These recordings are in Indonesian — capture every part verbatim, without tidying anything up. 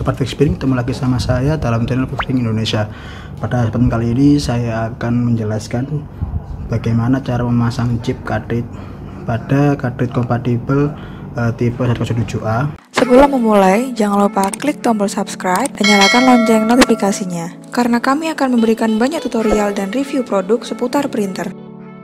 Sobat Fixpring, ketemu lagi sama saya dalam channel Fixpring Indonesia. Pada kesempatan kali ini saya akan menjelaskan bagaimana cara memasang chip cartridge pada cartridge kompatibel uh, tipe seratus tujuh A. Sebelum memulai, jangan lupa klik tombol subscribe dan nyalakan lonceng notifikasinya, karena kami akan memberikan banyak tutorial dan review produk seputar printer.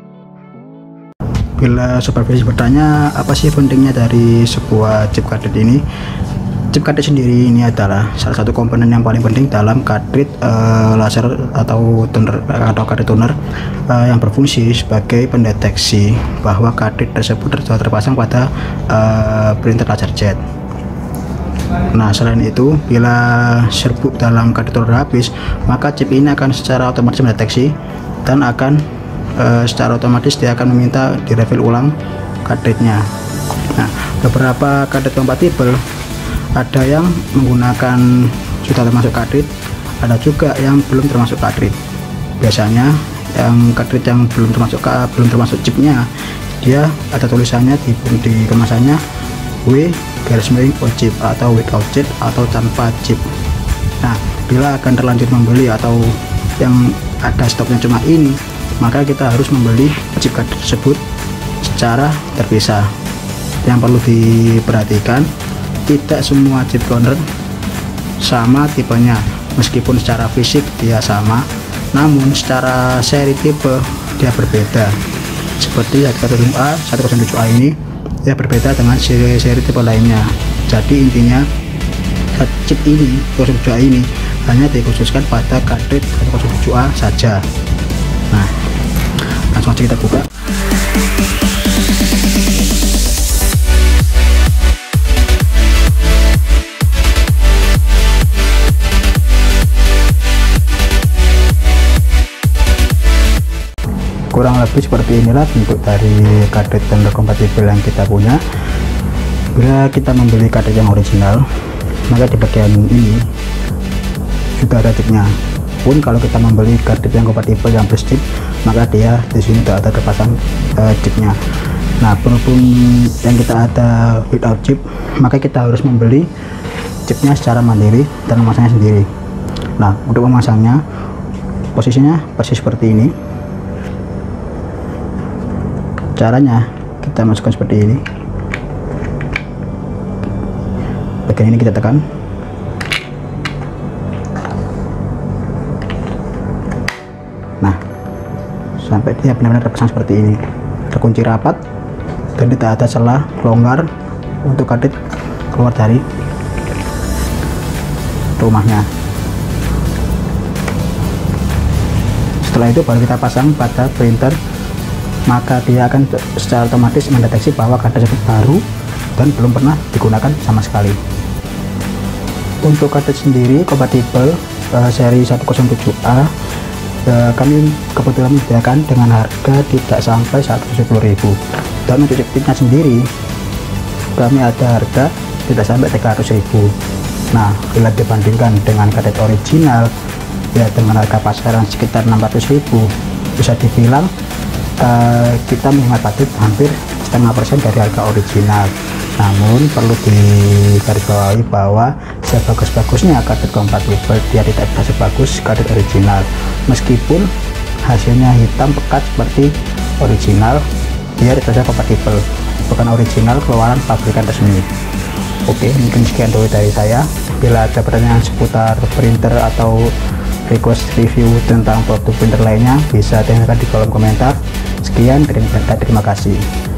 Bila Sobat Fixpring bertanya apa sih pentingnya dari sebuah chip cartridge ini, chip cartridge sendiri ini adalah salah satu komponen yang paling penting dalam cartridge uh, laser atau tuner atau cartridge tuner uh, yang berfungsi sebagai pendeteksi bahwa cartridge tersebut sudah terpasang pada uh, printer laserjet. Nah, selain itu, bila serbuk dalam cartridge tuner habis, maka chip ini akan secara otomatis mendeteksi dan akan uh, secara otomatis dia akan meminta direfill ulang cartridge-nya. Nah, beberapa cartridge kompatibel ada yang menggunakan sudah termasuk cartridge, ada juga yang belum termasuk cartridge. Biasanya yang cartridge yang belum termasuk belum termasuk chipnya, dia ada tulisannya di, di kemasannya W garis miring on chip atau without chip atau tanpa chip. Nah, bila akan terlanjur membeli atau yang ada stoknya cuma ini, maka kita harus membeli chip cartridge tersebut secara terpisah. Yang perlu diperhatikan, tidak semua chip toner sama tipenya, meskipun secara fisik dia sama, namun secara seri tipe dia berbeda. Seperti seratus tujuh A, seratus tujuh A ini dia berbeda dengan seri-seri tipe lainnya. Jadi intinya chip ini, seratus tujuh A ini hanya dikhususkan pada cartridge seratus tujuh A saja. Nah, langsung aja kita buka. Kurang lebih seperti inilah bentuk dari cartridge tuner kompatibel yang kita punya. Bila kita membeli cartridge yang original, maka di bagian ini sudah ada chipnya. Pun kalau kita membeli cartridge yang kompatibel yang plus chip, maka dia di sini tidak ada terpasang uh, chipnya. Nah, berhubung yang kita ada without chip, maka kita harus membeli chipnya secara mandiri dan memasangnya sendiri. Nah, untuk memasangnya posisinya persis seperti ini. Caranya kita masukkan seperti ini, bagian ini kita tekan, nah sampai dia benar-benar terpasang seperti ini, terkunci rapat dan tidak ada celah longgar untuk cartridge keluar dari rumahnya. Setelah itu baru kita pasang pada printer, maka dia akan secara otomatis mendeteksi bahwa cartridge tersebut baru dan belum pernah digunakan sama sekali. Untuk cartridge sendiri kompatibel uh, seri seratus tujuh A, uh, kami kebetulan menyediakan dengan harga tidak sampai seratus tujuh puluh ribu, dan untuk chipnya sendiri kami ada harga tidak sampai tiga ratus ribu. Nah, bila dibandingkan dengan cartridge original ya dengan harga pasaran sekitar enam ratus ribu, bisa dibilang Uh, kita menghemat budget hampir setengah persen dari harga original. Namun perlu digarisbawahi bahwa sebagus-bagusnya cartridge kompatibel dia tidak bisa sebagus cartridge original. Meskipun hasilnya hitam pekat seperti original, dia tidak kompatibel, bukan original keluaran pabrikan resmi. Oke, mungkin sekian dulu dari saya. Bila ada pertanyaan seputar printer atau request review tentang produk printer lainnya, bisa tanyakan di kolom komentar. Sekian, terima kasih.